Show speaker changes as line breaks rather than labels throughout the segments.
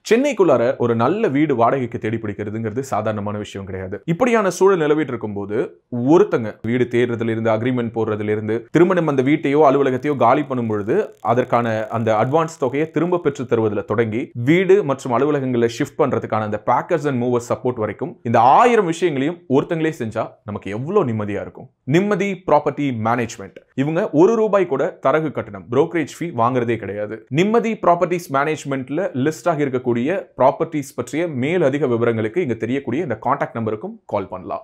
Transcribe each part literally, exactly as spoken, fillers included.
சென்னைக்குள்ளார ஒரு நல்ல வீடு வாடகைக்கு தேடி பிடிக்கிறதுங்கிறது சாதாரணமான விஷயம் கிடையாது. இப்படியான சூழல் நிலவிட்டு இருக்கும்போது ஒருத்தங்க வீடு தேடுறதுல இருந்து அக்ரிமெண்ட் போடுறதுல இருந்து திருமணம் அந்த வீட்டையோ அலுவலகத்தையோ காலி பண்ணும் பொழுது அதற்கான அந்த அட்வான்ஸ் தொகையை திரும்ப பெற்று தருவதில் தொடங்கி வீடு மற்றும் அலுவலகங்களை ஷிஃப்ட் பண்றதுக்கான அந்த பேக்கர்ஸ் அண்ட் மூவர்ஸ் சப்போர்ட் வரைக்கும் இந்த ஆயிரம் விஷயங்களையும் ஒருத்தங்களே செஞ்சா நமக்கு எவ்வளவு நிம்மதியா இருக்கும். நிம்மதி ப்ராப்பர்ட்டி மேனேஜ்மெண்ட் இவங்க ஒரு ரூபாய் கூட தரகு கட்டணம் புரோக்கரேஜ் ஃபீ வாங்குறதே கிடையாது. நிம்மதி ப்ராப்பர்ட்டிஸ் மேனேஜ்மெண்ட்ல லிஸ்ட் ஆகி இருக்கக்கூடிய ப்ராப்பர்ட்டிஸ் பற்றிய மேல் அதிக விவரங்களுக்கு இங்க தெரியக்கூடிய இந்த கான்டாக்ட் நம்பருக்கும் கால் பண்ணலாம்.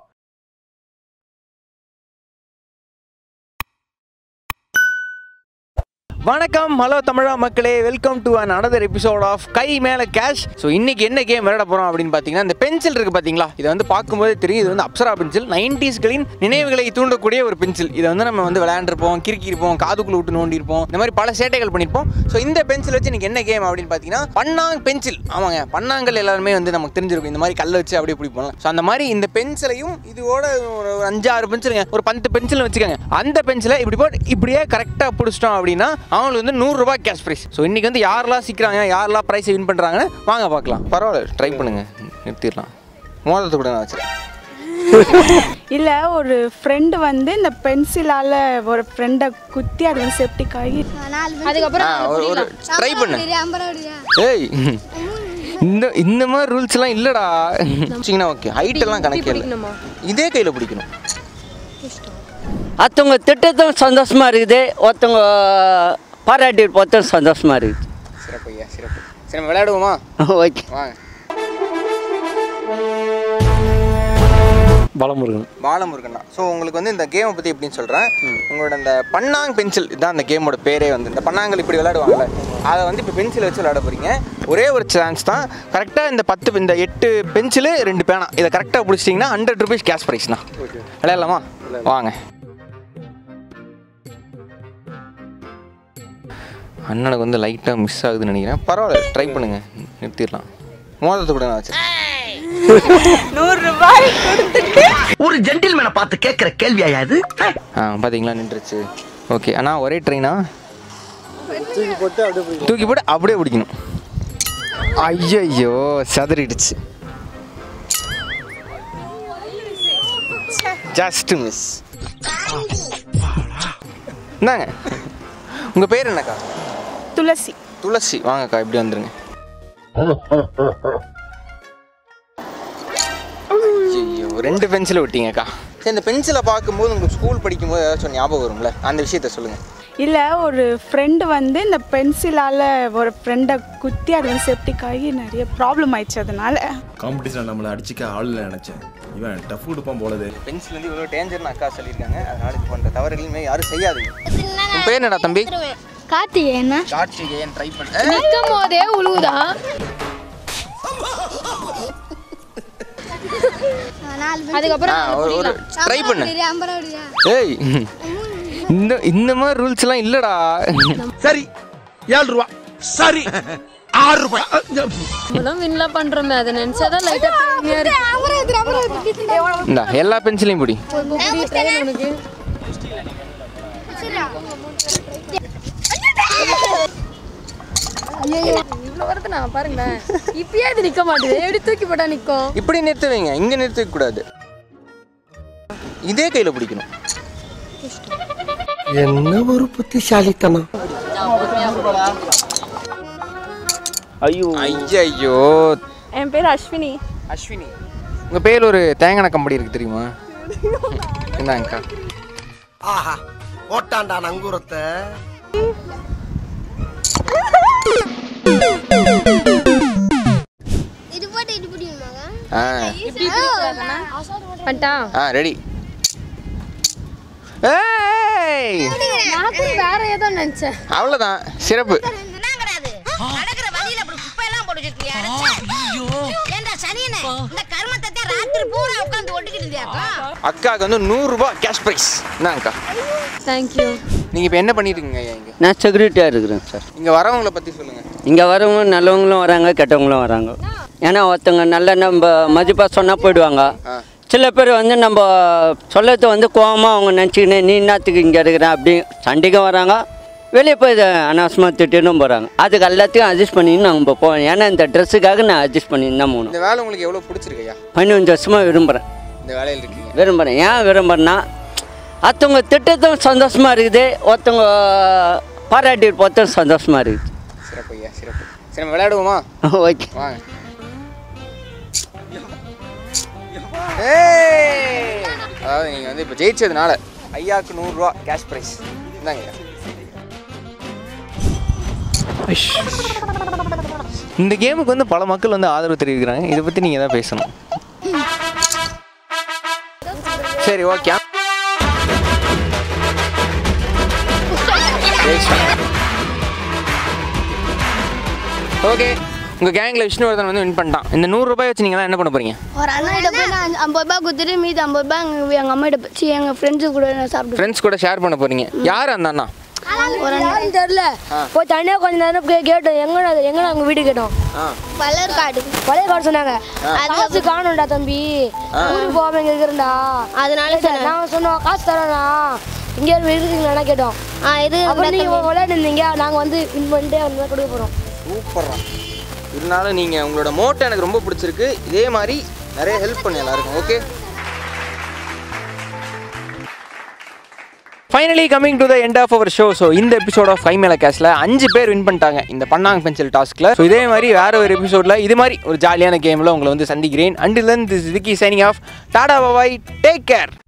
வணக்கம், ஹலோ தமிழா மக்களே, welcome to an another episode of கை மேல கேஷ். ஸோ இன்னைக்கு என்ன கேம் விளையாட போகிறோம் அப்படின்னு பார்த்தீங்கன்னா, இந்த பென்சில் இருக்குது பார்த்தீங்களா, இதை வந்து பார்க்கும்போது தெரியும் இது வந்து அப்சரா பென்சில். நைன்டிஸ்களின் நினைவுகளை தூண்டக்கூடிய ஒரு பென்சில். இதை வந்து நம்ம வந்து விளையாண்டுருப்போம், கிறுக்கிருப்போம், காதுக்குள்ள விட்டு நோண்டிருப்போம், இந்த மாதிரி பல சேட்டைகள் பண்ணியிருப்போம். ஸோ இந்த பென்சில் வச்சு இன்னைக்கு என்ன கேம் அப்படின்னு பார்த்தீங்கன்னா, பன்னாங் பென்சில். ஆமாங்க, பன்னாங்கல் எல்லாருமே வந்து நமக்கு தெரிஞ்சிருக்கும், இந்த மாதிரி கல்லை வச்சு அப்படியே பிடிப்போம். ஸோ அந்த மாதிரி இந்த பென்சிலையும் இதோட ஒரு அஞ்சாறு பென்சிலுங்க, ஒரு பத்து பென்சில் வச்சுக்கோங்க. அந்த பென்சிலை இப்படி போட்டு இப்படியே கரெக்டாக பிடிச்சிட்டோம் அப்படின்னா அவங்களுக்கு வந்து நூறு ரூபாய் கேஷ் ப்ரைஸ். ஸோ இன்னைக்கு வந்து யாரெல்லாம் சீக்கிரம் யாரெல்லாம் ப்ரைஸை வின் பண்ணுறாங்கன்னு வாங்க பார்க்கலாம். பரவாயில்ல, ட்ரை பண்ணுங்க, நிறுத்திடலாம். மோதத்தை கூட நான் வச்சுருக்கேன்.
இல்லை, ஒரு ஃப்ரெண்டு வந்து இந்த பென்சிலால் ஒரு ஃப்ரெண்டை குத்தி அது வந்து செப்டிக் ஆகி
அதுக்கப்புறம் ஒரு ட்ரை பண்ணு. ஏய், இந்த இந்த மாதிரி ரூல்ஸ்லாம் இல்லைடா. வச்சிங்கன்னா ஓகே, ஹைட்டெல்லாம் கணக்கே இல்லை, இதே கையில் பிடிக்கணும்.
ஒருத்தவங்க திட்டத்தும் சந்தோஷமாக இருக்குது, ஒருத்தவங்க பாராட்டி பார்த்தோம் சந்தோஷமாக இருக்குது.
சிறப்பு ஐயா, சிறப்பு. சரி, நம்ம விளையாடுவோமா?
ஓகே
வாங்க.
பாலமுருகன்
பாலமுருகன் தான். ஸோ உங்களுக்கு வந்து இந்த கேமை பற்றி எப்படின்னு சொல்கிறேன். உங்களோட இந்த பன்னாங் பென்சில் இதுதான் அந்த கேமோட பேரே. வந்து இந்த பன்னாங்கல் இப்படி விளையாடுவாங்கல்ல, அதை வந்து இப்போ பென்சிலை வச்சு விளையாட போகிறீங்க. ஒரே ஒரு சான்ஸ் தான். கரெக்டாக இந்த பத்து இந்த எட்டு பென்சிலு ரெண்டு பேனா இதை கரெக்டாக பிடிச்சிட்டிங்கன்னா ஹண்ட்ரட் ருபீஸ் கேஷ் ப்ரைஸ்ண்ணா. விளையாடலாமா? வாங்க. அண்ணனுக்கு வந்து லைட்டாக மிஸ் ஆகுதுன்னு நினைக்கிறேன். பரவாயில்ல, ட்ரை பண்ணுங்க, நிறுத்திடலாம். மோதத்தை கூட நான் வச்சுருக்கேன்.
நூறு ரூபாய் கொடுத்துட்டு
ஒரு ஜென்டில்மேனை பார்த்து கேட்குற கேள்வியா இது?
ஆ, பார்த்தீங்களா, நின்றுச்சு. ஓகே, ஆனால் ஒரே ட்ரெயினா தூக்கி போட்டு அப்படியே தூக்கி போட்டு அப்படியே பிடிக்கணும். ஐயோ, சதறிடுச்சு. Just miss. என்னங்க உங்கள் பேர் என்னக்கா?
துளசி.
துளசி, வாங்கக்கா, இப்படி வந்துருங்க. ஐயோ, ரெண்டு பென்சிலை விட்டீங்கக்கா. சரி, இந்த பென்சிலை பார்க்கும்போது உங்களுக்கு ஸ்கூல் படிக்கும்போது ஏதாச்சும் ஞாபகம் வரும்ல, அந்த விஷயத்த சொல்லுங்கள்.
இல்லை, ஒரு ஃப்ரெண்டு வந்து இந்த பென்சிலால் ஒரு ஃப்ரெண்டை குத்தி அது வந்து செப்டிக் ஆகி நிறைய ப்ராப்ளம் ஆயிடுச்சு. அதனால
காம்படிஷனில் நம்மளை அடிச்சிக்க ஆள் நினச்சேன். இவன் டஃப் கொடுப்பான் போலது.
பென்சில் வந்து இவ்வளோ டேஞ்சர்னு அக்கா சொல்லியிருக்காங்க. அதனால இது பண்ணுற தவறுகளுமே யாரும் செய்யாது. உன் பேர் என்னடா தம்பி?
கார்த்திகேயன்.
கார்த்திகேயன். ட்ரை பண்ண
நிற்கும் போதே உழுவுதா? அதுக்கப்புறம்
ஒரு ட்ரை பண்ணு. ஏய், இந்த இந்த மாதிரி ரூல்ஸ்லாம் இல்லைடா.
சரி, ஏழு ரூபா. சரி, ஆறு ரூபாய்.
நம்மளும் வின்ல பண்றோமே, அதை நினைச்சாதான் லைட்டா பெருமையா இருக்கு.
இந்த எல்லா பென்சிலையும் பிடி.
உனக்கு இவ்வளவு வருது, நான் பாருங்களேன். இப்பயே இது நிக்க மாட்டேது, எப்படி தூக்கி போட்டா நிக்கும்?
இப்படி நிறுத்துவீங்க, இங்க நிறுத்த கூடாது, இதே கையில பிடிக்கணும்.
என்ன ஒரு புத்திசாலித்தனம். ஐயோ
ஐயோ.
என் பேர் அஸ்வினி.
அஸ்வினி, உங்க பேர் ஒரு தேங்காய் கம்பெனி இருக்கு தெரியுமா? என்னங்கக்கா?
ஆஹா, ஓட்டாண்டா நங்கூரத்தை.
இது போட்டு இது புடியுமாங்க?
ஆ,
இப்படி புடிக்கலாம்னா? பண்டா.
ஆ, ரெடி. ஏய்,
நான் கூட வேற ஏதோ நினைச்சேன்.
அவ்வளவுதான், சிறப்பு.
நடக்கிற வழியில அப்படி குப்பை எல்லாம் போட்டு வச்சிருக்கியா? ஐயோ, ஏண்டா சனியனே, இந்த கர்மத்தை ராத்திரி பூரா உட்கார்ந்து ஒட்டிக்கிட்டு இருந்தியாக்கா?
அக்காக்கு வந்து நூறு ரூபாய் கேஷ் பிரைஸ். என்னங்கக்கா?
Thank you.
நீங்க இப்போ என்ன பண்ணிட்டு இருக்கீங்க இங்க?
நான் செக்யூரிட்டியாக இருக்கிறேன் சார்.
இங்க வரவங்கள பத்தி சொல்லுங்க.
இங்கே வரவங்க நல்லவங்களும் வராங்க, கெட்டவங்களும் வராங்க. ஏன்னா ஒருத்தவங்க நல்ல நம்ம மதிப்பாக சொன்னால் போயிடுவாங்க. சில பேர் வந்து நம்ம சொல்லத்தை வந்து கோவமாக அவங்க நினச்சிக்கின்னு நீ என்னத்துக்கு இங்கே இருக்கிறேன் அப்படி சண்டைக்கும் வராங்க, வெளியே போய் அனாவசமாக திட்டின்னு போகிறாங்க. அதுக்கு எல்லாத்தையும் அட்ஜஸ்ட் பண்ணின்னு நாங்கள் போவோம். ஏன்னா இந்த ட்ரெஸ்ஸுக்காக நான் அட்ஜஸ்ட் பண்ணின்னு தான் போகணும்.
இந்த வேலை உங்களுக்கு எவ்வளோ பிடிச்சிருக்கையா?
பதினஞ்சு வருஷமாக விரும்புகிறேன்.
இந்த வேலையில் இருக்கீங்க?
விரும்புகிறேன். ஏன் விரும்புகிறேன்னா ஒருத்தவங்க திட்டத்தும் சந்தோஷமாக இருக்குது, ஒருத்தவங்க பாராட்டிட்டு போகிறதும் சந்தோஷமாக இருக்குது.
சிறப்பு ஐயா, சிறப்பு. சரி நம்ம விளையாடுவோமா?
ஓகே
வாங்க. ஏய், அதாவது நீங்கள் வந்து இப்போ ஜெயிச்சதுனால ஐயாவுக்கு நூறுரூவா கேஷ் ப்ரைஸ் இந்தாங்க ஐயா. இந்த கேமுக்கு வந்து பல மக்கள் வந்து ஆதரவு தெரிவிக்கிறாங்க. இதை பற்றி நீங்கள் தான் பேசணும். சரி ஓகே. ஓகே, உங்கள் கேங்கில் விஷ்ணுவர்தன் வந்து வின் பண்ணிட்டான். இந்த நூறுரூபாய் வச்சு நீங்களாம் என்ன பண்ண போகிறீங்க?
ஒரு அண்ணாட்ட போய் நான் ஐம்பது ரூபாய் கொடுத்துட்டு மீதி ஐம்பது ரூபாய் எங்கள் எங்கள் அம்மாட்ட போச்சு எங்கள் ஃப்ரெண்ட்ஸு கூட நான் சாப்பிடுவேன்.
ஃப்ரெண்ட்ஸ் கூட ஷேர் பண்ண போகிறீங்க. யார் அந்த அண்ணா?
ஒரு அண்ணா தெரியல. போய் தனியாக கொஞ்சம் நேரம் கேட்டோம். எங்கே எங்கே நாங்கள் வீடு கேட்டோம். பழைய காடு பழைய காடு சொன்னாங்க. காசு காணும்டா தம்பி, ஊருக்கு போகாம இங்கே இருக்கிறேன்டா. அதனால நாங்கள் சொன்னோம் காசு தரோண்ணா, இங்கே இருக்குங்களா கேட்டோம். ஆ இது அப்புறம் நீங்கள் விளையாடுனீங்க, நாங்கள் வந்து வின் பண்ணிட்டு அவங்க தான் கொடுக்க போகிறோம்.
சூப்பர்ரா. இருந்தாலும் நீங்கள் உங்களோட மோட்டோ எனக்கு ரொம்ப பிடிச்சிருக்கு. இதே மாதிரி நிறைய ஹெல்ப் பண்ணி எல்லாருக்கும். Okay, finally coming to the end of our show. So இந்த எபிசோட் ஆஃப் ஃபைவ் மேல கேஷ்ல அஞ்சு பேர் வின் பண்ணிட்டாங்க இந்த பண்ணாங்க பென்சில் டாஸ்க்ல. ஸோ இதே மாதிரி வேற ஒரு எபிசோட்ல இது மாதிரி ஒரு ஜாலியான கேமில் உங்களை வந்து சந்திக்கிறேன். Until then this Vicky signing off. Tata bye, take care.